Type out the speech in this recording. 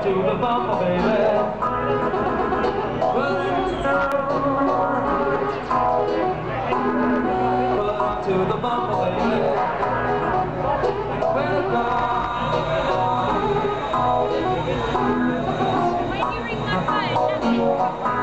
to the bumper, baby. Put it to the bumper, baby. Where to go? Why do you ring my phone?